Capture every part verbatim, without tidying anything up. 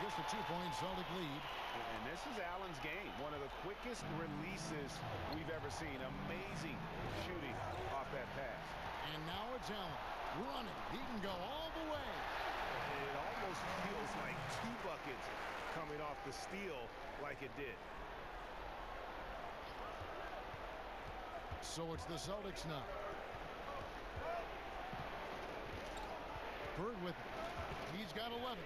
just a two-point Celtic lead. And this is Allen's game. One of the quickest releases we've ever seen. Amazing shooting off that pass. And now it's Allen running. He can go all the way. It almost feels like two buckets coming off the steal like it did. So it's the Celtics now. Bird with it. He's got eleven.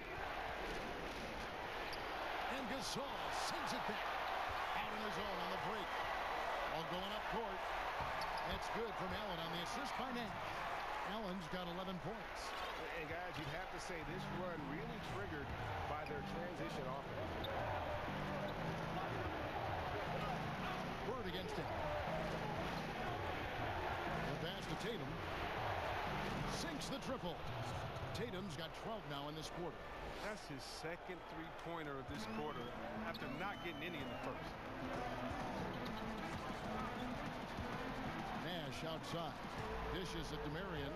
And Gasol sends it back. Out on his own on the break. All going up court. That's good from Allen on the assist by Nash. Allen's got eleven points. And guys, you'd have to say this run really triggered by their transition offense. Bird against him. The pass to Tatum. Sinks the triple. Tatum's got twelve now in this quarter. That's his second three-pointer of this quarter after not getting any in the first. Nash outside. Dishes it to Marion.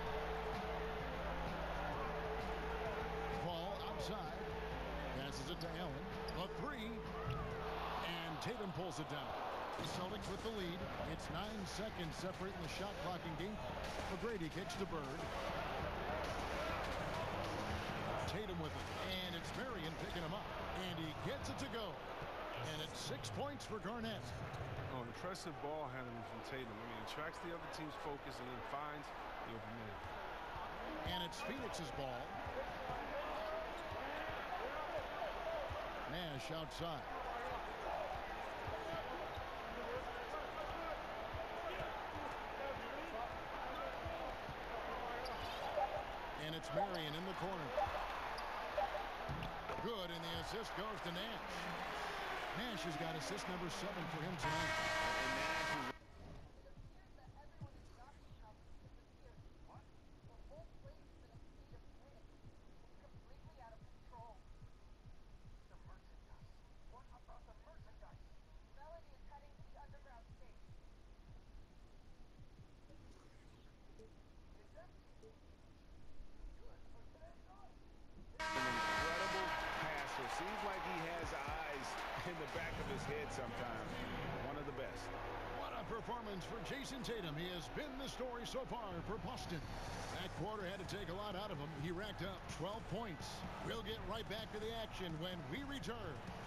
Ball outside. Passes it to Allen. A three. And Tatum pulls it down. The Celtics with the lead. It's nine seconds separating the shot clock and game clock. McGrady kicks to Bird. Tatum with it. And it's Marion picking him up. And he gets it to go. And it's six points for Garnett. Oh, impressive ball handling from Tatum. I mean, attracts the other team's focus and then finds the open man. And it's Phoenix's ball. Nash outside. And it's Marion in the corner. Good, and the assist goes to Nash. Nash has got assist number seven for him tonight. Seems like he has eyes in the back of his head sometimes. One of the best. What a performance for Jason Tatum. He has been the story so far for Boston. That quarter had to take a lot out of him. He racked up twelve points. We'll get right back to the action when we return.